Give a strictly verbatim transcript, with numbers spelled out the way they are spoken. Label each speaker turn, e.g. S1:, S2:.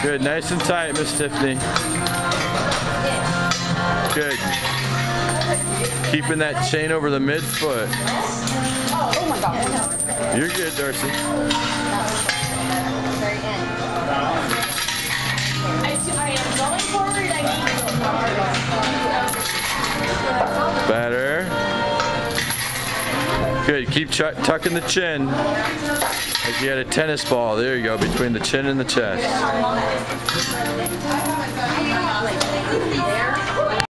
S1: Good, nice and tight, Miss Tiffany. Good. Keeping that chain over the midfoot.
S2: Oh my God.
S1: You're good, Darcy.
S2: I am going forward. I need
S1: Better. Good. Keep tucking the chin like you had a tennis ball. There you go, between the chin and the chest.